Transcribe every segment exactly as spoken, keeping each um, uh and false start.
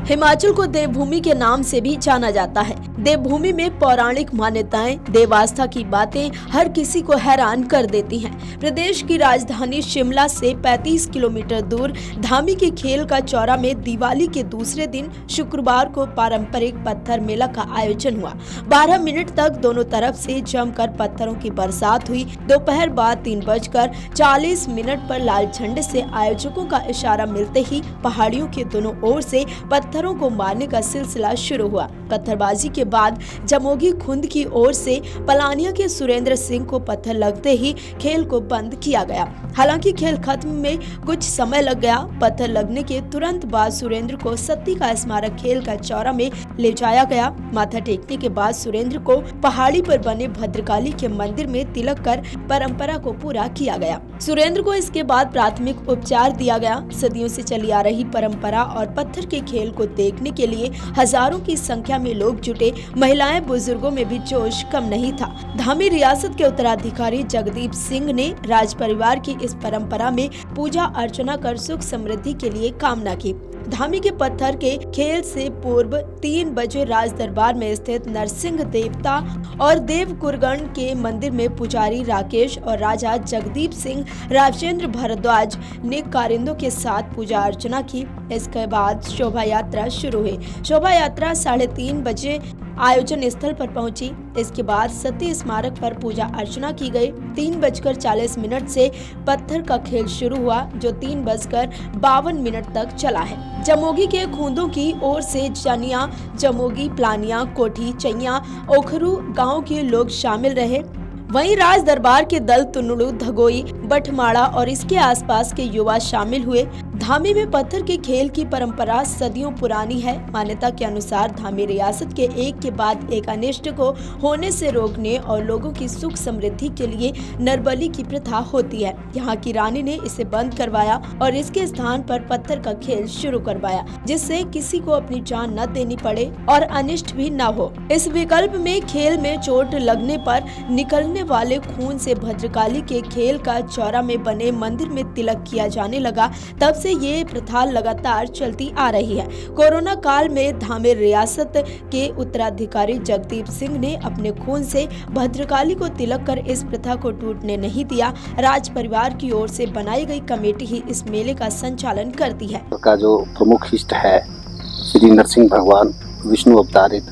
हिमाचल को देवभूमि के नाम से भी जाना जाता है। देवभूमि में पौराणिक मान्यताएं, देव आस्था की बातें हर किसी को हैरान कर देती हैं। प्रदेश की राजधानी शिमला से पैंतीस किलोमीटर दूर धामी के खेल का चौरा में दिवाली के दूसरे दिन शुक्रवार को पारंपरिक पत्थर मेला का आयोजन हुआ। बारह मिनट तक दोनों तरफ से जमकर पत्थरों की बरसात हुई। दोपहर बाद तीन बजकर चालीस मिनट पर लाल झंडे से आयोजकों का इशारा मिलते ही पहाड़ियों के दोनों ओर से पत्थरों को मारने का सिलसिला शुरू हुआ। पत्थरबाजी के बाद जमोगी खुंद की ओर से पलानिया के सुरेंद्र सिंह को पत्थर लगते ही खेल को बंद किया गया। हालांकि खेल खत्म में कुछ समय लग गया। पत्थर लगने के तुरंत बाद सुरेंद्र को सत्ती का स्मारक खेल का चौरा में ले जाया गया। माथा टेकने के बाद सुरेंद्र को पहाड़ी पर बने भद्रकाली के मंदिर में तिलक कर परंपरा को पूरा किया गया। सुरेंद्र को इसके बाद प्राथमिक उपचार दिया गया। सदियों से चली आ रही परंपरा और पत्थर के खेल को देखने के लिए हजारों की संख्या में लोग जुटे। महिलाएं, बुजुर्गों में भी जोश कम नहीं था। धामी रियासत के उत्तराधिकारी जगदीप सिंह ने राज परिवार की इस परंपरा में पूजा अर्चना कर सुख समृद्धि के लिए कामना की। धामी के पत्थर के खेल से पूर्व तीन बजे राज दरबार में स्थित नरसिंह देवता और देव कुरगण के मंदिर में पुजारी राकेश और राजा जगदीप सिंह राजेंद्र भारद्वाज ने कारिंदों के साथ पूजा अर्चना की। इसके बाद शोभा यात्रा शुरू हुई। शोभा यात्रा साढ़े तीन बजे आयोजन स्थल पर पहुंची। इसके बाद सती स्मारक पर पूजा अर्चना की गई। तीन बजकर चालीस मिनट से पत्थर का खेल शुरू हुआ, जो तीन बजकर बावन मिनट तक चला है। जमोगी के खूंदों की ओर से जनिया, जमोगी, प्लानिया, कोठी, चैया, ओखरू गांव के लोग शामिल रहे। वहीं राज दरबार के दल तुनुड़ू, धगोई, बठमाड़ा और इसके आसपास के युवा शामिल हुए। धामी में पत्थर के खेल की परंपरा सदियों पुरानी है। मान्यता के अनुसार धामी रियासत के एक के बाद एक अनिष्ट को होने से रोकने और लोगों की सुख समृद्धि के लिए नरबली की प्रथा होती है। यहाँ की रानी ने इसे बंद करवाया और इसके स्थान पर पत्थर का खेल शुरू करवाया, जिससे किसी को अपनी जान न देनी पड़े और अनिष्ट भी न हो। इस विकल्प में खेल में चोट लगने पर निकलने वाले खून से भद्रकाली के खेल का चौरा में बने मंदिर में तिलक किया जाने लगा। तब से ये प्रथा लगातार चलती आ रही है। कोरोना काल में धामी रियासत के उत्तराधिकारी जगदीप सिंह ने अपने खून से भद्रकाली को तिलक कर इस प्रथा को टूटने नहीं दिया। राज परिवार की ओर से बनाई गई कमेटी ही इस मेले का संचालन करती है। का जो प्रमुख इष्ट है श्री नरसिंह भगवान विष्णु अवतारित,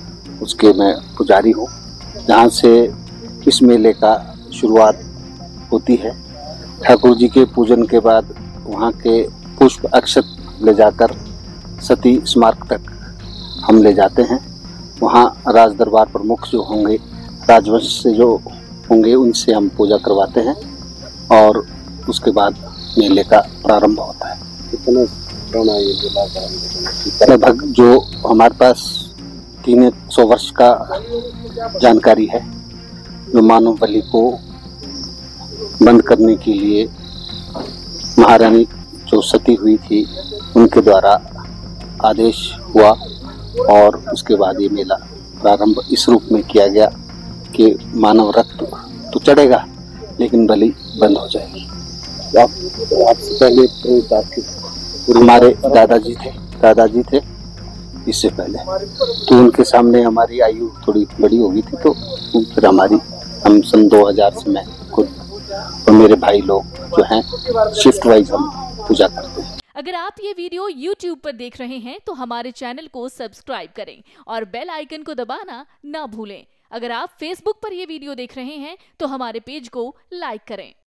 उसके मैं पुजारी हूँ। जहाँ से इस मेले का शुरुआत होती है। ठाकुर जी के पूजन के बाद वहाँ के पुष्प अक्षत ले जाकर सती स्मारक तक हम ले जाते हैं। वहाँ राज दरबार प्रमुख जो होंगे, राजवंश से जो होंगे, उनसे हम पूजा करवाते हैं और उसके बाद मेले का प्रारंभ होता है। कितना पुराना ये मेला का? लगभग जो हमारे पास तीन सौ वर्ष का जानकारी है। जो मानव बलि को बंद करने के लिए महारानी जो सती हुई थी, उनके द्वारा आदेश हुआ और उसके बाद ये मेला प्रारंभ इस रूप में किया गया कि मानव रक्त तो चढ़ेगा लेकिन बलि बंद हो जाएगी। आप, आपसे पहले तो आपके हमारे दादाजी थे दादाजी थे इससे पहले, तो उनके सामने हमारी आयु थोड़ी बड़ी हो गई थी, तो फिर हमारी हम सन दो हज़ार से मैं खुद और मेरे भाई लोग जो हैं शिफ्ट वाइज हम पूजा करते हैं। अगर आप ये वीडियो यूट्यूब पर देख रहे हैं तो हमारे चैनल को सब्सक्राइब करें और बेल आइकन को दबाना ना भूलें। अगर आप फेसबुक पर ये वीडियो देख रहे हैं तो हमारे पेज को लाइक करें।